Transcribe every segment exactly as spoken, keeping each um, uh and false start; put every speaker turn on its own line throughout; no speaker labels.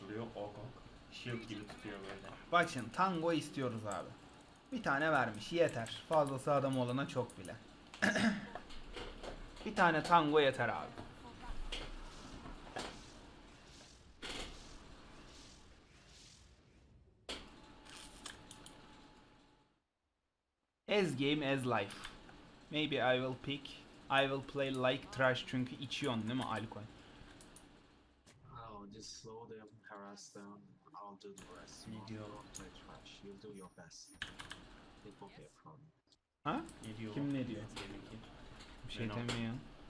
duruyor. Ok ok. Shield gibi tutuyor böyle.
Bak şimdi tango istiyoruz abi. Bir tane vermiş yeter. Fazlası adam olana çok bile. Bir tane tango yeter abi. As game as life. Maybe I will pick. I will play like trash çünkü içiyorsun değil mi alkol?
Oh, just slow them, harass them. I'll do the rest.
Ne diyor?
Don't play trash. You do your best. It won't be a problem.
Ha?
Ne diyor?
Kim ne diyor?
Tehlikeli.
Bir şey
Ben o-
demiyor.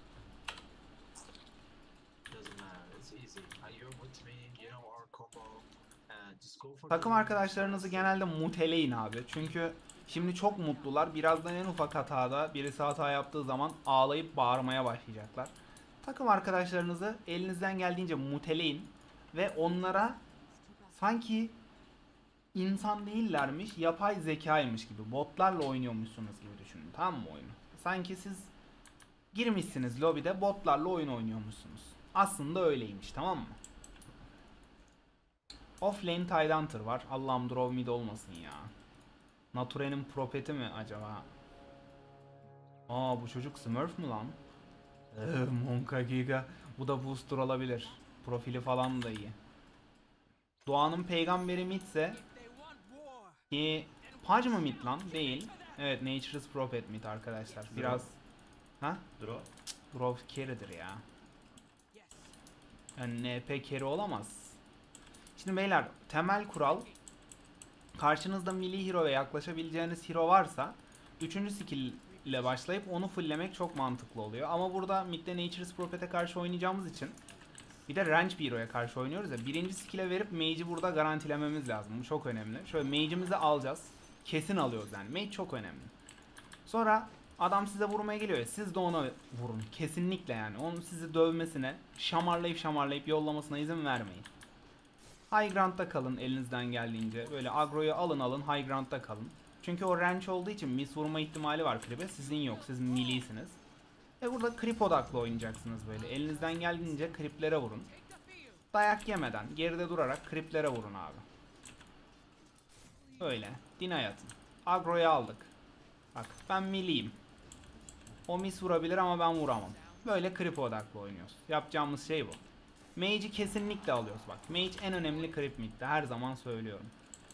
Doesn't matter. It's easy. Uh, you're with me. You know our combo. And just go for
Takım
the-
arkadaşlarınızı genelde muteleyin abi. Çünkü şimdi çok mutlular. Birazdan en ufak hatada birisi hata yaptığı zaman ağlayıp bağırmaya başlayacaklar. Takım arkadaşlarınızı elinizden geldiğince muteleyin ve onlara sanki insan değillermiş, yapay zekaymış gibi, botlarla oynuyormuşsunuz gibi düşünün. Tamam mı oyunu? Sanki siz girmişsiniz lobide botlarla oyun oynuyormuşsunuz. Aslında öyleymiş, tamam mı? Offlane Tidehunter var. Allah'ım draw mid olmasın ya. Nature'nin propeti mi acaba? Aa bu çocuk Smurf mu lan? Eee Monka Giga. Bu da booster olabilir. Profili falan da iyi. Doğanın peygamberi midse ki Paj mı mid lan? Değil. Evet Nature's Prophet mid arkadaşlar. Biraz ha?
Draw.
Draw carry'dir ya. Yani N P carry olamaz. Şimdi beyler temel kural karşınızda melee hero ve yaklaşabileceğiniz hero varsa üçüncü skill ile başlayıp onu fulllemek çok mantıklı oluyor. Ama burada midde Nature's Prophet'e karşı oynayacağımız için bir de range bir hero'ya karşı oynuyoruz ya. Birinci skill'e verip mage'i burada garantilememiz lazım. Bu çok önemli. Şöyle mage'imizi alacağız. Kesin alıyoruz yani. Mage çok önemli. Sonra adam size vurmaya geliyor ya. Siz de ona vurun. Kesinlikle yani. Onun sizi dövmesine, şamarlayıp şamarlayıp yollamasına izin vermeyin. High ground'da kalın elinizden geldiğince. Böyle agroyu alın alın high ground'da kalın. Çünkü o range olduğu için miss vurma ihtimali var creep'e. Sizin yok. Siz melee'siniz. Ve burada creep odaklı oynayacaksınız böyle. Elinizden geldiğince creep'lere vurun. Dayak yemeden geride durarak creep'lere vurun abi. Böyle. Deny atın. Agro'yu aldık. Bak ben melee'yim. O miss vurabilir ama ben vuramam. Böyle creep odaklı oynuyoruz. Yapacağımız şey bu. Mage'i kesinlikle alıyoruz bak. Mage en önemli creep mid'de. Her zaman söylüyorum.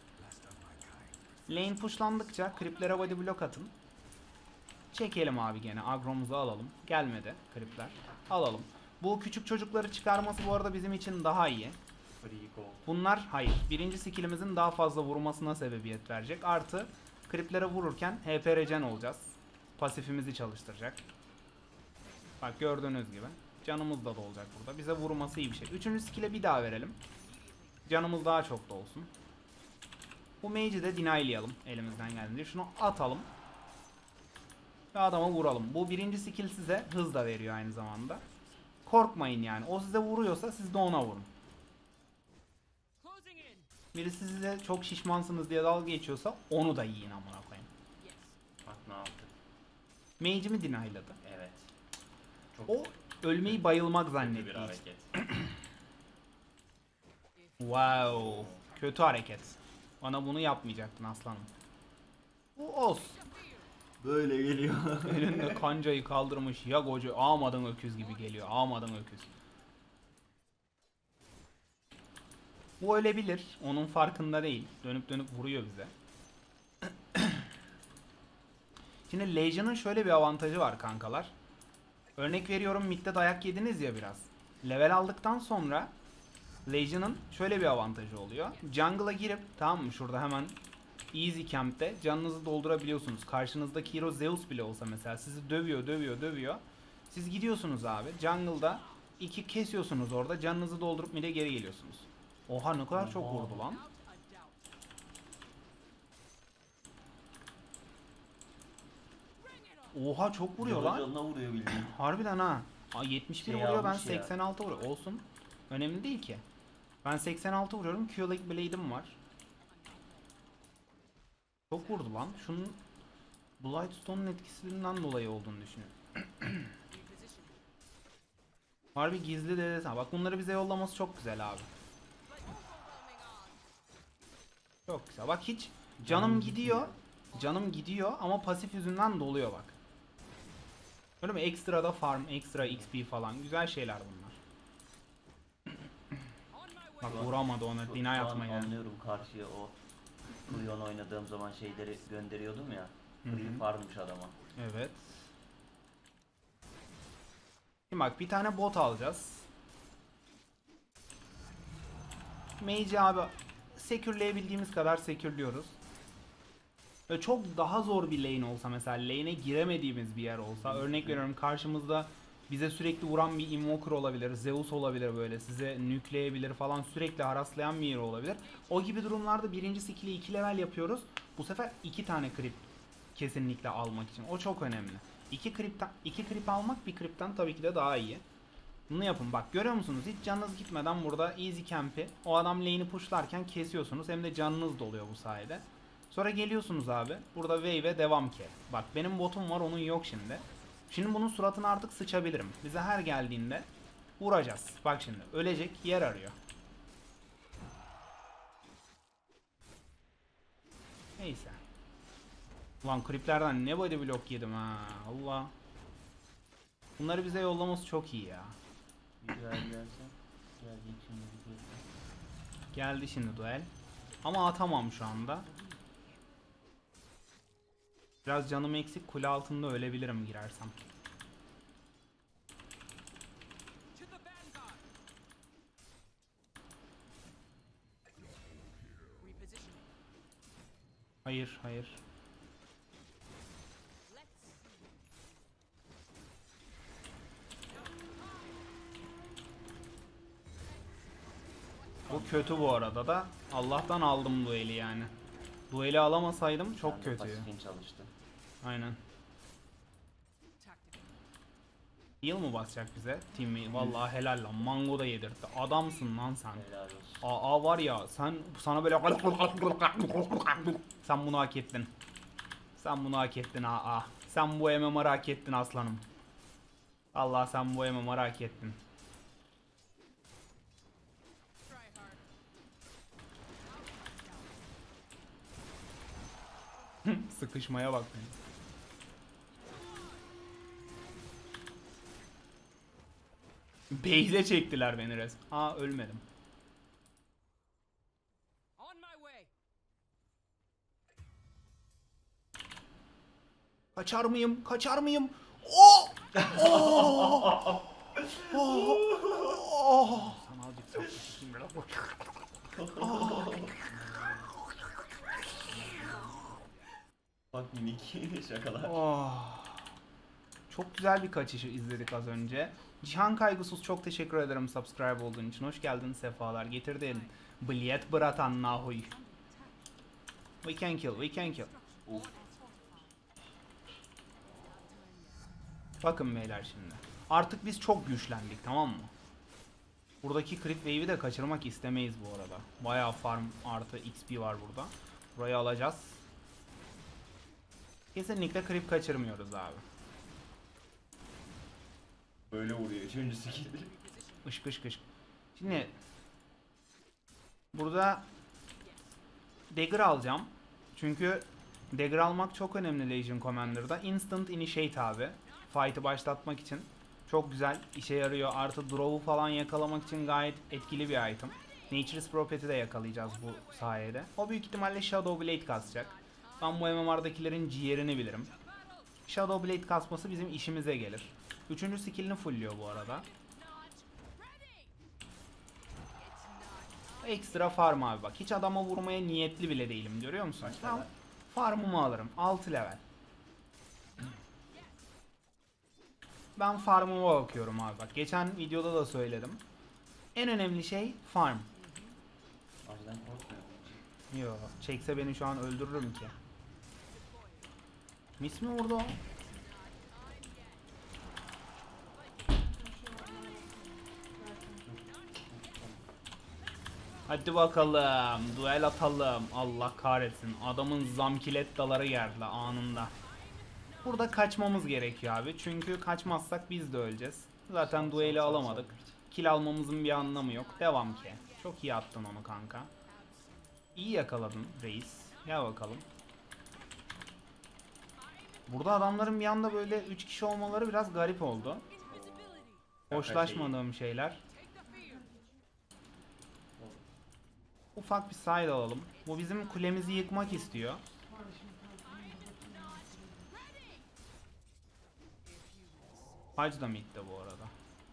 Lane pushlandıkça creep'lere body block atın. Çekelim abi gene. Agromuzu alalım. Gelmedi creep'ler. Alalım. Bu küçük çocukları çıkarması bu arada bizim için daha iyi.
Free gold.
Bunlar hayır. Birinci skillimizin daha fazla vurmasına sebebiyet verecek. Artı creep'lere vururken H P regen olacağız. Pasifimizi çalıştıracak. Bak gördüğünüz gibi. Canımız da dolacak burada. Bize vurması iyi bir şey. Üçüncü skill'e bir daha verelim. Canımız daha çok da olsun. Bu mage'i de deny'layalım elimizden geldiğince. Şunu atalım. Ve adama vuralım. Bu birinci skill size hız da veriyor aynı zamanda. Korkmayın yani. O size vuruyorsa siz de ona vurun. Birisi size çok şişmansınız diye dalga geçiyorsa onu da yiyin amına koyayım.
Bak ne yaptı.
Mage'imi deny'ladı.
Evet. Çok
O ölmeyi bayılmak
kötü bir
zannetti.
hareket.
Wow. Kötü hareket. Bana bunu yapmayacaktın aslanım. Bu olsun.
Böyle geliyor.
Elinde kancayı kaldırmış ya koca ağmadan öküz gibi geliyor. Ağmadan öküz. Bu ölebilir. Onun farkında değil. Dönüp dönüp vuruyor bize. Şimdi Legion'ın şöyle bir avantajı var kankalar. Örnek veriyorum midde dayak yediniz ya biraz. Level aldıktan sonra Legion'ın şöyle bir avantajı oluyor. Jungle'a girip tamam mı şurada hemen Easy Camp'te canınızı doldurabiliyorsunuz. Karşınızdaki hero Zeus bile olsa mesela sizi dövüyor dövüyor dövüyor. Siz gidiyorsunuz abi jungle'da iki kesiyorsunuz orada canınızı doldurup mid'e geri geliyorsunuz. Oha ne kadar çok
Oha.
vurdu lan. Oha çok vuruyor lan.
Canına vuruyor bildiğin.
Harbiden ha. Aa, yetmiş bir
Şey
vuruyor ben
almış ya.
seksen altı vuruyor. Olsun. Önemli değil ki. Ben seksen altı vuruyorum. Q-Leg Blade'im var. Çok vurdu lan. Şunun Blightstone'un etkisinden dolayı olduğunu düşünüyorum. Harbi gizli de desene. Bak bunları bize yollaması çok güzel abi. Çok güzel. Bak hiç canım
Canım
gidiyor.
gitmiyor.
Canım gidiyor ama pasif yüzünden doluyor bak. Öyle mi? Ekstra da farm, ekstra X P falan. Güzel şeyler bunlar. Bak
Şu an-
vuramadı ona.
Şu,
Deny
şu an
atmayı.
anlıyorum karşıya o Kuyon oynadığım zaman şeyleri gönderiyordum ya.
Hı hı.
Free farmmış adama.
Evet. Şimdi bak bir tane bot alacağız. Mage'i abi sekürleyebildiğimiz kadar sekürlüyoruz. Ve çok daha zor bir lane olsa mesela lane'e giremediğimiz bir yer olsa örnek veriyorum karşımızda bize sürekli vuran bir invoker olabilir, Zeus olabilir böyle size nükleyebilir falan sürekli haraslayan bir yer olabilir. O gibi durumlarda birinci skill'i iki level yapıyoruz. Bu sefer iki tane creep kesinlikle almak için. O çok önemli. İki creep'ten, iki creep almak bir creep'ten tabii ki de daha iyi. Bunu yapın bak görüyor musunuz hiç canınız gitmeden burada easy camp'i o adam lane'i pushlarken kesiyorsunuz hem de canınız doluyor bu sayede. Sonra geliyorsunuz abi burada wave'e devam ki. Bak benim botum var onun yok şimdi. Şimdi bunun suratına artık sıçabilirim. Bize her geldiğinde vuracağız. Bak şimdi ölecek yer arıyor. Neyse. Ulan creeplerden ne body block yedim ha Allah. Bunları bize yollaması çok iyi ya.
Güzel gelse. Gelecek şimdi bir kez.
Geldi şimdi duel. Ama atamam şu anda. Biraz canım eksik kule altında ölebilirim girersem. Hayır hayır. Bu kötü bu arada da. Allah'tan aldım dueli yani. Dueli alamasaydım çok
Sen de
kötü.
pasifin çalıştı.
Aynen. Heal mı basacak bize? Team vallahi helal lan. Mango da yedirtti. Adamsın lan sen.
Helal olsun.
Aa var ya sen sana böyle sen bunu hak ettin. Sen bunu hak ettin aa. Sen bu M M R'ı hak ettin aslanım. Allah sen bu M M R'ı hak ettin. Sıkışmaya bak. Beyze çektiler beni res. Aa ölmedim. Kaçar mıyım? Kaçar mıyım? Oh! Oh! Oh! Oh! Sana azıcık saplaşayım biraz.
Bak minik şakalar.
Oh. Çok güzel bir kaçışı izledik az önce. Cihan Kaygısız çok teşekkür ederim subscribe olduğun için. Hoş geldin sefalar getirdin. Bilet bratan nahoy. We can kill, we can kill.
Uf.
Bakın beyler şimdi. Artık biz çok güçlendik tamam mı? Buradaki crit wave'i de kaçırmak istemeyiz bu arada. Bayağı farm artı X P var burada. Burayı alacağız. Kesinlikle creep kaçırmıyoruz abi.
Böyle vuruyor üçüncü skill.
Işk ışk ışk. Şimdi burada dagger alacağım. Çünkü dagger almak çok önemli Legion Commander'da. Instant initiate abi. Fight'ı başlatmak için. Çok güzel işe yarıyor. Artı draw'u falan yakalamak için gayet etkili bir item. Nature's Prophet'i de yakalayacağız bu sayede. O büyük ihtimalle Shadow Blade kasacak. Ben bu M M R'dakilerin ciğerini bilirim. Shadow Blade kasması bizim işimize gelir. Üçüncü skill'ini fullliyor bu arada. Ekstra farm abi bak. Hiç adama vurmaya niyetli bile değilim görüyor musun?
Kaç
Ben
level?
farmımı alırım. altı level. Ben farmıma bakıyorum abi bak. Geçen videoda da söyledim. En önemli şey farm.
Acıdan korkmuyor.
Yo, çekse beni şu an öldürürüm ki. Mis mi vurdu o? Hadi bakalım, duel atalım. Allah kahretsin. Adamın zamkilettaları geldi anında. Burada kaçmamız gerekiyor abi. Çünkü kaçmazsak biz de öleceğiz. Zaten dueli alamadık. Kill almamızın bir anlamı yok. Devam ki. Çok iyi attın onu kanka. İyi yakaladın reis. Gel bakalım. Burada adamların bir anda böyle üç kişi olmaları biraz garip oldu. Hoşlaşmadığım şeyler. Ufak bir side alalım. Bu bizim kulemizi yıkmak istiyor. Hac da midde bu arada.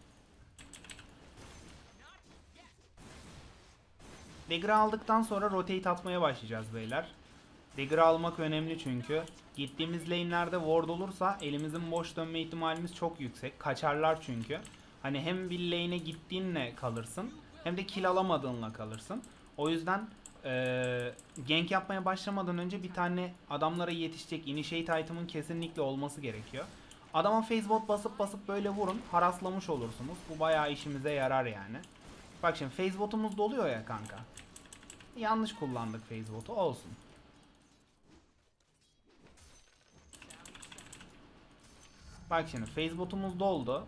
Dagger'ı aldıktan sonra rotate atmaya başlayacağız beyler. Dagger'ı almak önemli çünkü. Gittiğimiz lane'lerde ward olursa elimizin boş dönme ihtimalimiz çok yüksek. Kaçarlar çünkü. Hani hem bir lane'e gittiğinle kalırsın hem de kill alamadığınla kalırsın. O yüzden ee, gank yapmaya başlamadan önce bir tane adamlara yetişecek initiate item'ın kesinlikle olması gerekiyor. Adama phasebot basıp basıp böyle vurun. Haraslamış olursunuz. Bu bayağı işimize yarar yani. Bak şimdi phasebot'umuz doluyor ya kanka. Yanlış kullandık phasebot'u, olsun. Bak şimdi phasebot'umuz doldu.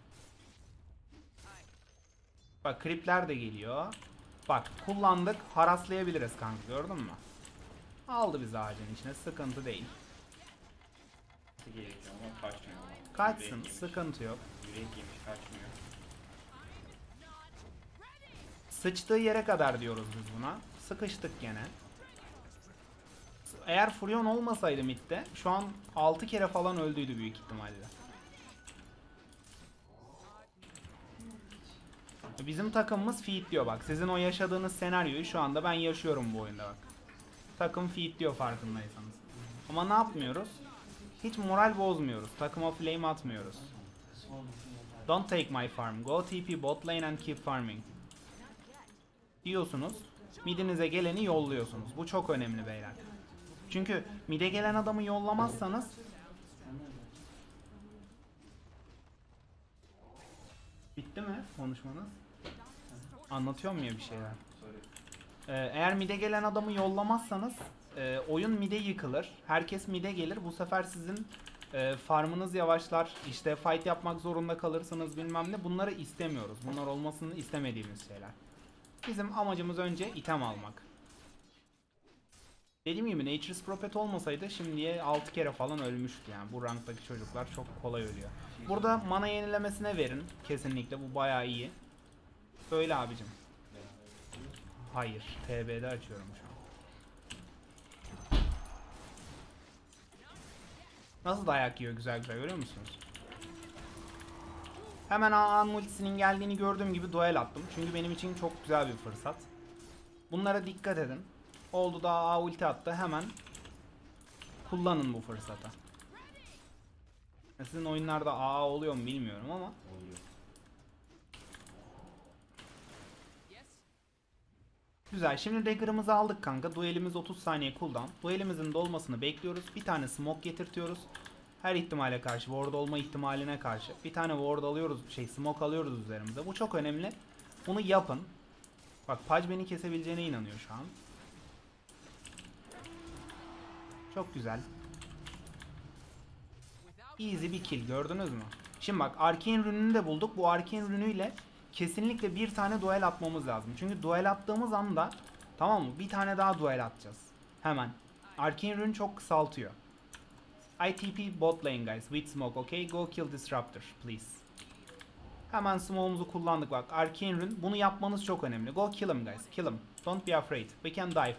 Bak creep'ler de geliyor. Bak kullandık, haraslayabiliriz kanka, gördün mü? Aldı bizi ağacın içine, sıkıntı değil.
Gerekiyor ama kaçmıyor.
Kaçsın,
Yürek yemiş.
sıkıntı yok.
Yürek yemiş, kaçmıyor.
Sıçtığı yere kadar diyoruz biz buna. Sıkıştık gene. Eğer Furion olmasaydı midde şu an altı kere falan öldüydü büyük ihtimalle. Bizim takımımız feed diyor bak. Sizin o yaşadığınız senaryoyu şu anda ben yaşıyorum bu oyunda bak. Takım feed diyor farkındaysanız. Ama ne yapmıyoruz? Hiç moral bozmuyoruz. Takıma flame atmıyoruz. Don't take my farm. Go T P bot lane and keep farming. Diyorsunuz. Midinize geleni yolluyorsunuz. Bu çok önemli beyler. Çünkü mide gelen adamı yollamazsanız bitti mi konuşmanız? Anlatıyorum ya bir şeyler. Ee, eğer mide gelen adamı yollamazsanız e, oyun mide yıkılır. Herkes mide gelir. Bu sefer sizin e, farmınız yavaşlar. İşte fight yapmak zorunda kalırsınız bilmem ne. Bunları istemiyoruz. Bunlar olmasını istemediğimiz şeyler. Bizim amacımız önce item almak. Dediğim gibi Nature's Prophet olmasaydı şimdiye altı kere falan ölmüştü yani. Bu ranktaki çocuklar çok kolay ölüyor. Burada mana yenilemesine verin. Kesinlikle bu bayağı iyi. Söyle abicim. Hayır. T B'de açıyorum şu an. Nasıl dayak yiyor güzel güzel, görüyor musunuz? Hemen A'nın ultisinin geldiğini gördüğüm gibi duel attım. Çünkü benim için çok güzel bir fırsat. Bunlara dikkat edin. Oldu da A ulti attı, hemen kullanın bu fırsata. Sizin oyunlarda A oluyor mu bilmiyorum ama
Oluyor.
güzel. Şimdi dagger'ımızı aldık kanka. Duelimiz otuz saniye cooldown. Duelimizin dolmasını bekliyoruz. Bir tane smoke getirtiyoruz. Her ihtimale karşı, ward olma ihtimaline karşı bir tane ward alıyoruz, şey smoke alıyoruz üzerimize. Bu çok önemli. Bunu yapın. Bak Pudge beni kesebileceğine inanıyor şu an. Çok güzel. Easy bir kill, gördünüz mü? Şimdi bak Arcane Rune'ünü de bulduk. Bu Arcane Rune'üyle kesinlikle bir tane duel atmamız lazım. Çünkü duel attığımız anda, tamam mı, bir tane daha duel atacağız. Hemen. Arcane Rune çok kısaltıyor. I T P bot lane guys with smoke, okay? Go kill disruptor please. Hemen smoke'umuzu kullandık bak. Arcane Rune. Bunu yapmanız çok önemli. Go kill him guys. Kill him. Don't be afraid. We can dive.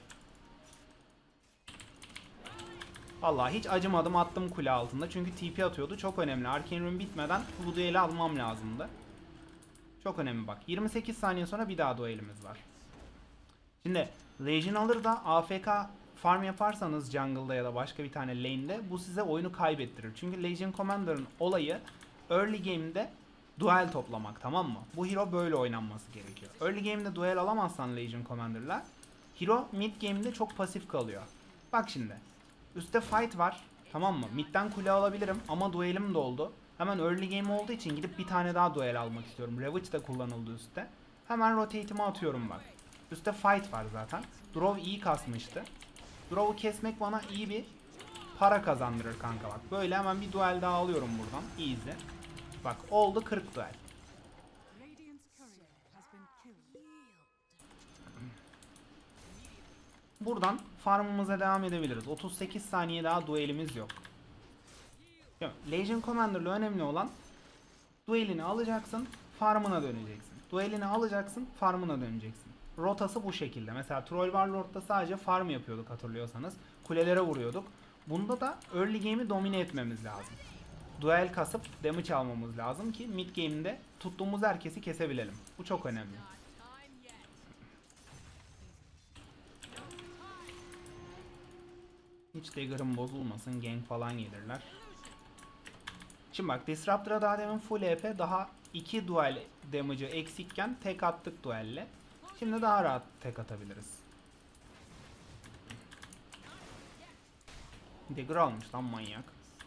Vallahi hiç acımadım, attım kule altında. Çünkü T P atıyordu. Çok önemli. Arcane Rune bitmeden bu dueli almam lazımdı. Çok önemli bak. yirmi sekiz saniye sonra bir daha duelimiz var. Şimdi Legion alır da A F K farm yaparsanız jungle'da ya da başka bir tane lane'de bu size oyunu kaybettirir. Çünkü Legion Commander'ın olayı early game'de duel toplamak, tamam mı? Bu hero böyle oynanması gerekiyor. Early game'de duel alamazsan Legion Commander'la hero mid game'de çok pasif kalıyor. Bak şimdi. Üste fight var. Tamam mı? Mid'den kule alabilirim ama duelim de oldu. Hemen early game olduğu için gidip bir tane daha duel almak istiyorum. Ravage de kullanıldı üstte. Hemen rotate'imi atıyorum bak. Üstte fight var zaten. Drow iyi kasmıştı. Draw'u kesmek bana iyi bir para kazandırır kanka bak. Böyle hemen bir duel daha alıyorum buradan. Easy. Bak oldu kırk duel. buradan farmımıza devam edebiliriz. otuz sekiz saniye daha duelimiz yok. Legion Commander'la önemli olan duelini alacaksın, farmına döneceksin. Duelini alacaksın, farmına döneceksin. Rotası bu şekilde. Mesela Troll Warlord'da sadece farm yapıyorduk hatırlıyorsanız. Kulelere vuruyorduk. Bunda da early game'i domine etmemiz lazım. Duel kasıp damage almamız lazım ki mid game'de tuttuğumuz herkesi kesebilelim. Bu çok önemli. Hiç dagger'ım bozulmasın, gank falan gelirler. Şimdi bak Disruptor'a daha demin full E P, daha iki duel damage'ı eksikken tek attık duelle. Şimdi daha rahat tek atabiliriz. Dagger almış lan manyak.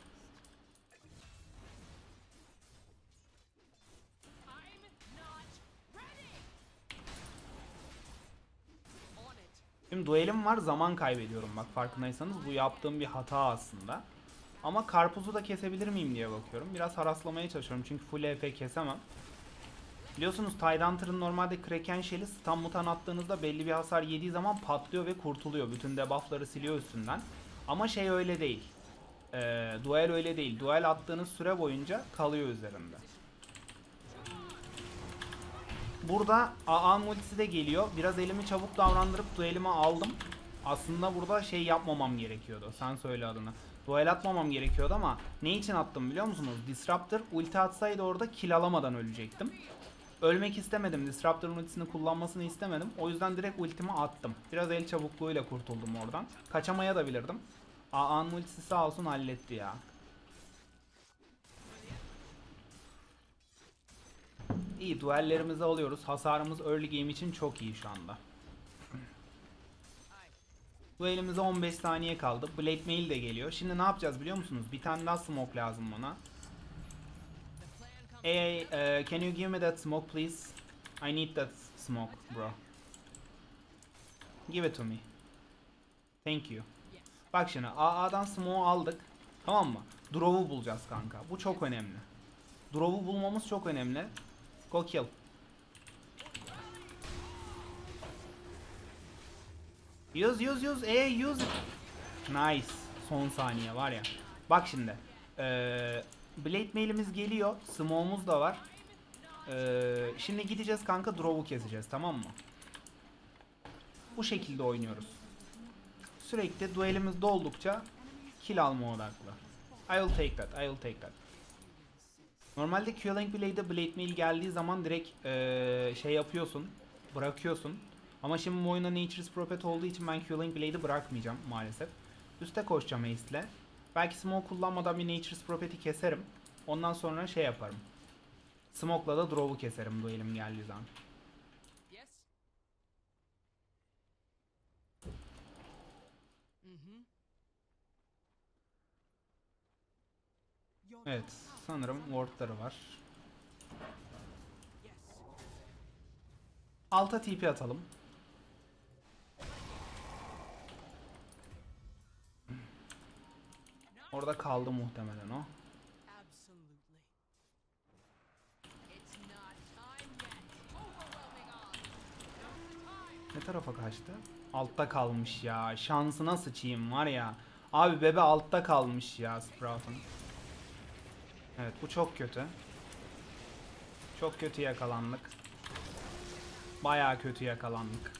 Şimdi duelim var, zaman kaybediyorum bak farkındaysanız. Bu yaptığım bir hata aslında. Ama karpuzu da kesebilir miyim diye bakıyorum. Biraz haraslamaya çalışıyorum çünkü full E P kesemem. Biliyorsunuz Tidehunter'ın normalde Kraken Shell'i stun mutan attığınızda belli bir hasar yediği zaman patlıyor ve kurtuluyor. Bütün debuffları siliyor üstünden. Ama şey öyle değil. Ee, duel öyle değil. Duel attığınız süre boyunca kalıyor üzerinde. Burada A A'nın ultisi de geliyor. Biraz elimi çabuk davrandırıp duelimi aldım. Aslında burada şey yapmamam gerekiyordu. Sen söyle adını. Duel atmamam gerekiyordu ama ne için attım biliyor musunuz? Disruptor ulti atsaydı orada kill alamadan ölecektim. Ölmek istemedim. Disruptor'un ultisini kullanmasını istemedim. O yüzden direkt ultimi attım. Biraz el çabukluğuyla kurtuldum oradan. Kaçamaya da bilirdim. A A'nın ultisi sağ olsun halletti ya. İyi, duellerimizi alıyoruz. Hasarımız early game için çok iyi şu anda. Duelimize on beş saniye kaldı. Blade Mail de geliyor. Şimdi ne yapacağız biliyor musunuz? Bir tane daha smoke lazım bana. Hey, uh, can you give me that smoke please? I need that smoke, bro. Give it to me. Thank you. Bak şimdi A A'dan smoke'u aldık. Tamam mı? Draw'u bulacağız kanka. Bu çok önemli. Draw'u bulmamız çok önemli. Go kill. Use use use. E use. Nice. Son saniye var ya. Bak şimdi. Ee, Blade Mail'imiz geliyor. Smoke'umuz da var. Ee, şimdi gideceğiz kanka, draw'u keseceğiz, tamam mı? Bu şekilde oynuyoruz. Sürekli duelimiz doldukça kill alma odaklı. I will take that. I will take that. Normalde Killing Blade'de Blade Mail geldiği zaman direkt ee, şey yapıyorsun. Bırakıyorsun. Ama şimdi bu oyunda Nature's Prophet olduğu için ben Killing Blade'i bırakmayacağım maalesef. Üste koşacağım Ace'le. Belki smoke kullanmadan bir Nature's Prophet'i keserim. Ondan sonra şey yaparım. Smoke'la da draw'u keserim duelim geldiği zaman. Evet, sanırım wardları var. Alta T P atalım. Orada kaldı muhtemelen o. Ne tarafa kaçtı? Altta kalmış ya. Şansına sıçayım var ya. Abi bebe altta kalmış ya Sprout'un. Evet, bu çok kötü. Çok kötü yakalandık. Bayağı kötü yakalandık.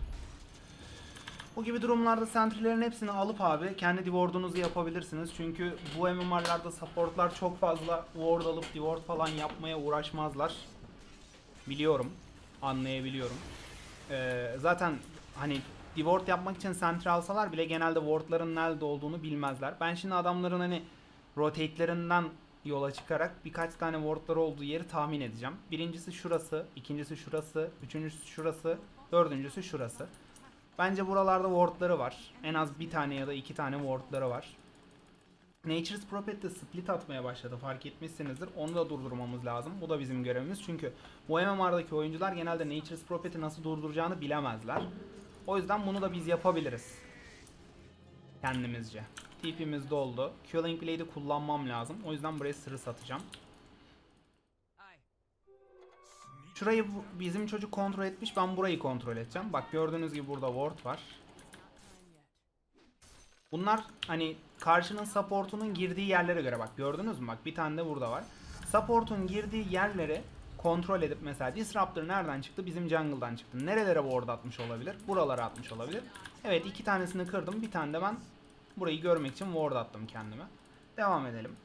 Bu gibi durumlarda sentry'lerin hepsini alıp abi kendi ward'unuzu yapabilirsiniz. Çünkü bu M M R'larda supportlar çok fazla ward alıp ward falan yapmaya uğraşmazlar. Biliyorum. Anlayabiliyorum. Ee, zaten hani ward yapmak için sentry alsalar bile genelde ward'ların nerede olduğunu bilmezler. Ben şimdi adamların hani rotate'lerinden yola çıkarak birkaç tane ward'ları olduğu yeri tahmin edeceğim. Birincisi şurası, ikincisi şurası, üçüncüsü şurası, dördüncüsü şurası. Bence buralarda ward'ları var. En az bir tane ya da iki tane ward'ları var. Nature's Prophet de split atmaya başladı, fark etmişsinizdir. Onu da durdurmamız lazım. Bu da bizim görevimiz. Çünkü bu M M R'daki oyuncular genelde Nature's Prophet'i nasıl durduracağını bilemezler. O yüzden bunu da biz yapabiliriz. Kendimizce. T P'miz doldu. Killing Blade'i kullanmam lazım. O yüzden buraya sırı satacağım. Şurayı bizim çocuk kontrol etmiş. Ben burayı kontrol edeceğim. Bak gördüğünüz gibi burada ward var. Bunlar hani karşının supportunun girdiği yerlere göre, bak gördünüz mü? Bak bir tane de burada var. Supportun girdiği yerleri kontrol edip mesela Disruptor nereden çıktı? Bizim jungle'dan çıktı. Nerelere ward atmış olabilir? Buralara atmış olabilir. Evet, iki tanesini kırdım. Bir tane de ben burayı görmek için ward attım kendime. Devam edelim.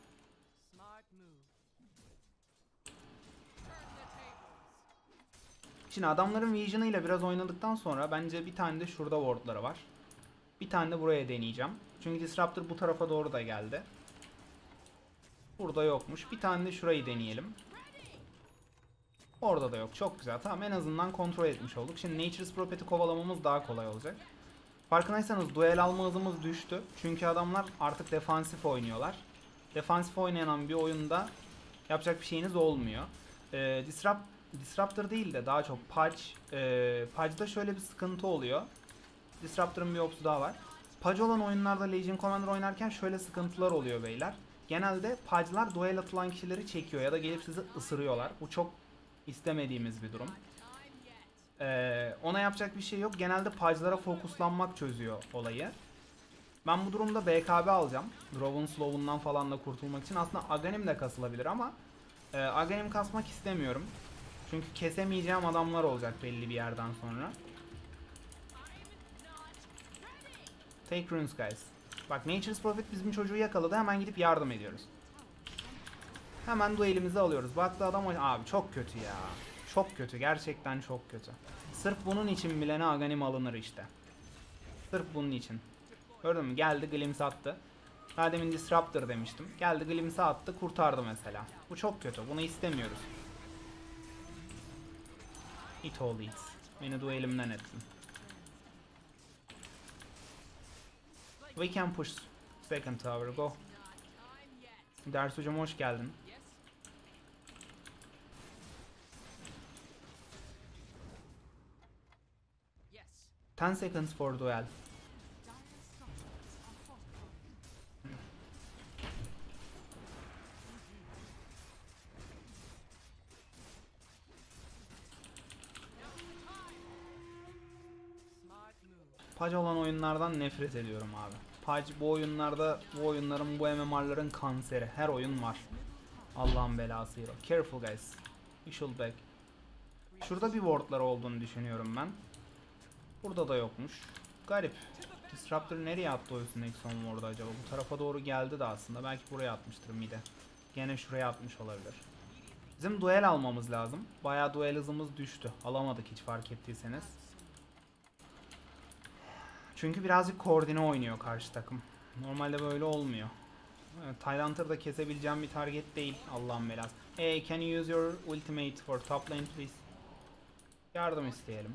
Şimdi adamların vision'ıyla biraz oynadıktan sonra bence bir tane de şurada wardları var. Bir tane de buraya deneyeceğim. Çünkü Disruptor bu tarafa doğru da geldi. Burada yokmuş. Bir tane de şurayı deneyelim. Orada da yok. Çok güzel. Tamam, en azından kontrol etmiş olduk. Şimdi Nature's Prophet'i kovalamamız daha kolay olacak. Farkındaysanız duel alma hızımız düştü. Çünkü adamlar artık defansif oynuyorlar. Defansif oynayan bir oyunda yapacak bir şeyiniz olmuyor. Ee, Disrupt, Disruptor değil de daha çok Pudge. Ee, Pudge'da şöyle bir sıkıntı oluyor. Disruptor'ın bir opsu daha var. Pudge olan oyunlarda Legion Commander oynarken şöyle sıkıntılar oluyor beyler. Genelde Pudge'lar duel atılan kişileri çekiyor ya da gelip sizi ısırıyorlar. Bu çok istemediğimiz bir durum. Ee, ona yapacak bir şey yok. Genelde Pudge'lara fokuslanmak çözüyor olayı. Ben bu durumda B K B alacağım. Drov'un slow'undan falan da kurtulmak için. Aslında Aghanim de kasılabilir ama e, Aghanim kasmak istemiyorum. Çünkü kesemeyeceğim adamlar olacak belli bir yerden sonra. Take runes guys. Bak Nature's Prophet bizim çocuğu yakaladı. Hemen gidip yardım ediyoruz. Hemen duelimizi alıyoruz. Baktı adam, abi çok kötü ya. Çok kötü. Gerçekten çok kötü. Sırf bunun için bile ne Aghanim alınır işte. Sırf bunun için. Gördün mü? Geldi glimpse attı. Daha demin Disruptor demiştim. Geldi glimpse attı, kurtardı mesela. Bu çok kötü. Bunu istemiyoruz. It all eats. Beni duelimden ettin. We can push second tower. Go. Ders hocam hoş geldin. ten seconds for duel. Pudge olan oyunlardan nefret ediyorum abi. Pudge bu oyunlarda, bu oyunların, bu M M R'ların kanseri. Her oyun var. Allah'ın belası hero. Careful guys. We should back. Şurada bir wardlar olduğunu düşünüyorum ben. Burada da yokmuş. Garip. Disruptor nereye attı o üstündeki son ward'u acaba? Bu tarafa doğru geldi de aslında. Belki buraya atmıştır mid'e. Gene şuraya atmış olabilir. Bizim duel almamız lazım. Bayağı duel hızımız düştü. Alamadık hiç fark ettiyseniz. Çünkü birazcık koordine oynuyor karşı takım. Normalde böyle olmuyor. Evet, Tyrant'ı kesebileceğim bir target değil. Allah'ın belası. Hey, can you use your ultimate for top lane please? Yardım isteyelim.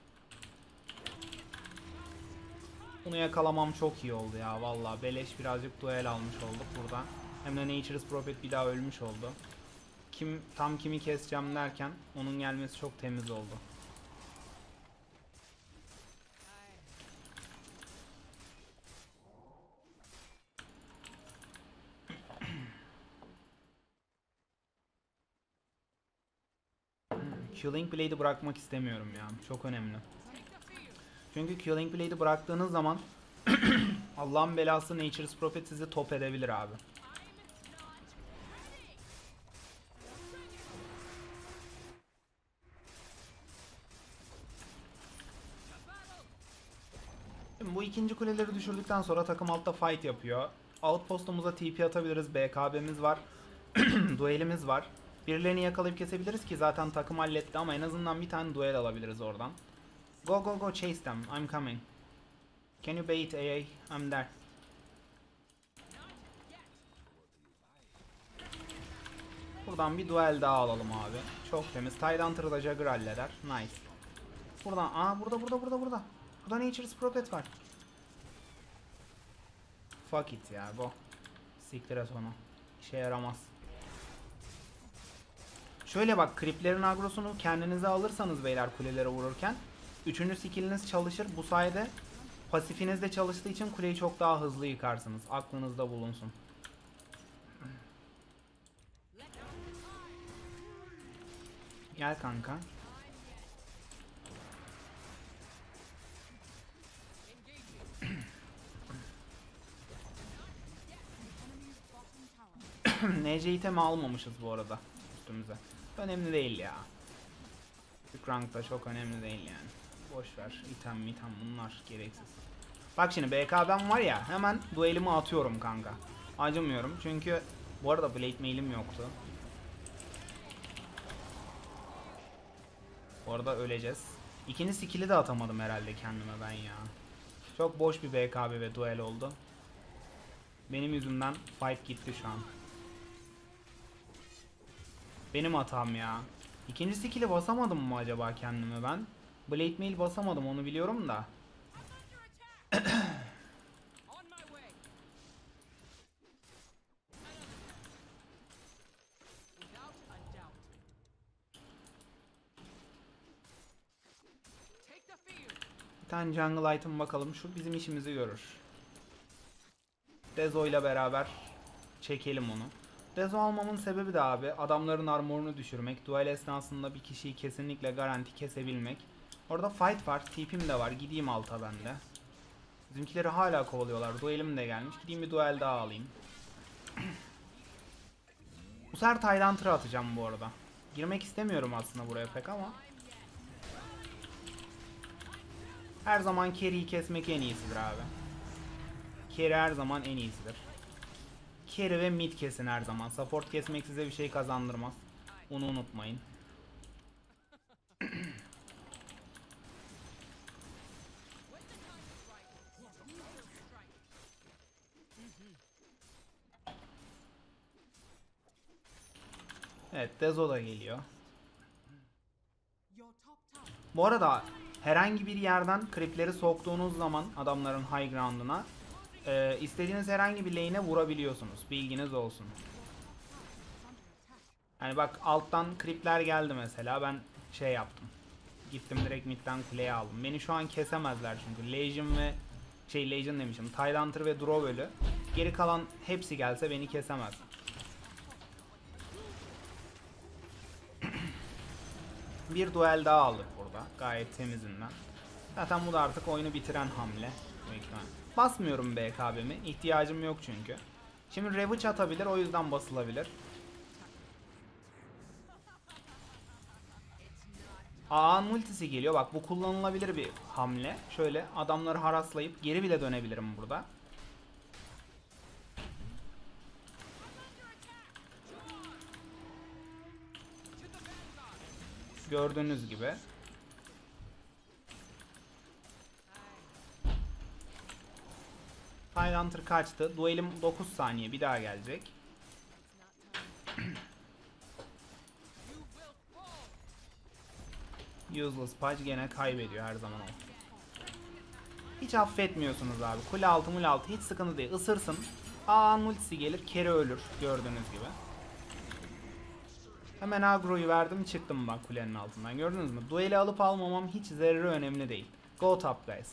Bunu yakalamam çok iyi oldu ya vallahi. Beleş birazcık duel almış olduk burada. Hem de Nature's Prophet bir daha ölmüş oldu. Kim tam kimi keseceğim derken onun gelmesi çok temiz oldu. Killing Blade'i bırakmak istemiyorum ya. Çok önemli. Çünkü Killing Blade'i bıraktığınız zaman Allah'ın belası Nature's Prophet sizi top edebilir abi. Şimdi bu ikinci kuleleri düşürdükten sonra takım altta fight yapıyor. Outpost'umuza T P atabiliriz. B K B'miz var. Duelimiz var. Birilerini yakalayıp kesebiliriz ki zaten takım halletti ama en azından bir tane duel alabiliriz oradan. Go go go chase them. I'm coming. Can you bait A A? I'm there. Buradan bir duel daha alalım abi. Çok temiz. Tyrant'ı da Jagger halleder. Nice. Buradan. Aa burada burada burada burada. Burada Nature's Prophet var. Fuck it ya. Go. Siktir et onu. İşe yaramaz. Şöyle bak, creeplerin agrosunu kendinize alırsanız beyler kulelere vururken üçüncü skilliniz çalışır. Bu sayede pasifiniz de çalıştığı için kuleyi çok daha hızlı yıkarsınız. Aklınızda bulunsun. Gel kanka. N C itemi almamışız bu arada üstümüze. Önemli değil ya. Büyük rankta çok önemli değil yani. Boş ver. İtem mitem bunlar gereksiz. Bak şimdi B K B'm var ya, hemen duelimi atıyorum kanka. Acımıyorum çünkü bu arada Blade Mail'im yoktu. Bu arada öleceğiz. İkinci skill'i de atamadım herhalde kendime ben ya. Çok boş bir B K B ve duel oldu. Benim yüzümden fight gitti şu an. Benim hatam ya. İkinci skill'i basamadım mı acaba kendime ben? Blade Mail basamadım, onu biliyorum da. Bir tane jungle item bakalım, şu bizim işimizi görür. Dezo ile beraber çekelim onu. Dezo almamın sebebi de abi adamların armorunu düşürmek. Duel esnasında bir kişiyi kesinlikle garanti kesebilmek. Orada fight var, tipim de var, gideyim alta ben de. Bizimkileri hala kovalıyorlar, duelim de gelmiş, gideyim bir duel daha alayım. Bu sefer Tyrant'ı atacağım bu arada. Girmek istemiyorum aslında buraya pek ama. Her zaman carry'i kesmek en iyisidir abi. Carry her zaman en iyisidir. Carry ve mid kesin her zaman. Support kesmek size bir şey kazandırmaz. Onu unutmayın. Evet, Dezo da geliyor. Bu arada herhangi bir yerden creepleri soktuğunuz zaman adamların high ground'una e, istediğiniz herhangi bir lane'e vurabiliyorsunuz. Bilginiz olsun. Yani bak alttan creepler geldi mesela, ben şey yaptım. Gittim direkt midden kuleyi aldım. Beni şu an kesemezler çünkü. Legion ve şey Legion demişim. Tidehunter ve Drow. Geri kalan hepsi gelse beni kesemez. Bir duel daha aldık burada. Gayet temizinden. Zaten bu da artık oyunu bitiren hamle. Basmıyorum B K B'mi. İhtiyacım yok çünkü. Şimdi Ravage atabilir, o yüzden basılabilir. A'nın ultisi geliyor. Bak bu kullanılabilir bir hamle. Şöyle adamları haraslayıp geri bile dönebilirim burada. Gördüğünüz gibi. Tidehunter kaçtı. Duelim dokuz saniye. Bir daha gelecek. Useless Pudge gene kaybediyor her zaman o. Hiç affetmiyorsunuz abi. Kule altı mule altı hiç sıkıntı değil. Isırsın. A'nın ultisi gelir. Carry ölür. Gördüğünüz gibi. Hemen agroyu verdim, çıktım bak kulenin altından. Gördünüz mü? Dueli alıp almamam hiç zerre önemli değil. Go top guys.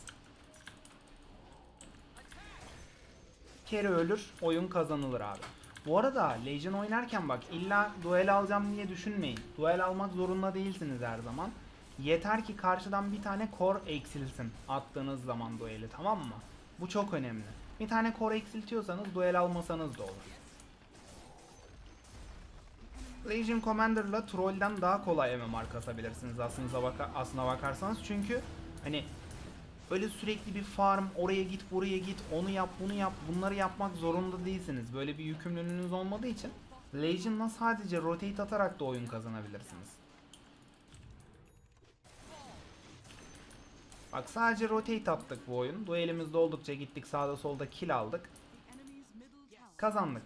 Carry ölür, oyun kazanılır abi. Bu arada Legion oynarken bak illa duel alacağım diye düşünmeyin. Duel almak zorunda değilsiniz her zaman. Yeter ki karşıdan bir tane core eksilsin attığınız zaman dueli, tamam mı? Bu çok önemli. Bir tane core eksiltiyorsanız duel almasanız da olur. Legion Commander'la Troll'den daha kolay M M R kasabilirsiniz aslında, baka aslına bakarsanız. Çünkü hani öyle sürekli bir farm, oraya git buraya git, onu yap bunu yap, bunları yapmak zorunda değilsiniz. Böyle bir yükümlülüğünüz olmadığı için Legion'la sadece rotate atarak da oyun kazanabilirsiniz. Bak sadece rotate attık bu oyun. Duelimiz oldukça gittik sağda solda kill aldık. Kazandık.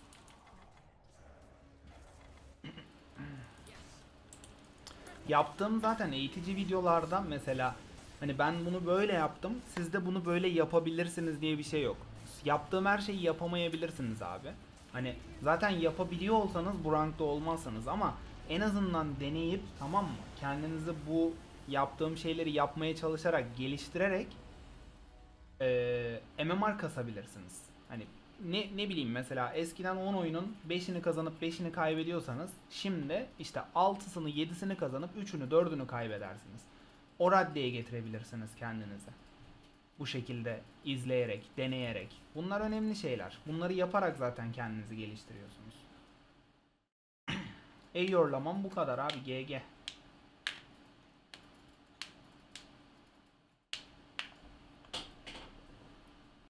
Yaptığım zaten eğitici videolarda mesela hani ben bunu böyle yaptım, siz de bunu böyle yapabilirsiniz diye bir şey yok. Yaptığım her şeyi yapamayabilirsiniz abi. Hani zaten yapabiliyor olsanız bu rankta olmazsınız ama en azından deneyip, tamam mı? Kendinizi bu yaptığım şeyleri yapmaya çalışarak, geliştirerek ee, M M R kasabilirsiniz. Hani ne, ne bileyim mesela eskiden on oyunun beşini kazanıp beşini kaybediyorsanız şimdi işte altısını yedisini kazanıp üçünü dördünü kaybedersiniz. O raddeye getirebilirsiniz kendinizi. Bu şekilde izleyerek, deneyerek. Bunlar önemli şeyler. Bunları yaparak zaten kendinizi geliştiriyorsunuz. Eyorlamam bu kadar abi, G G.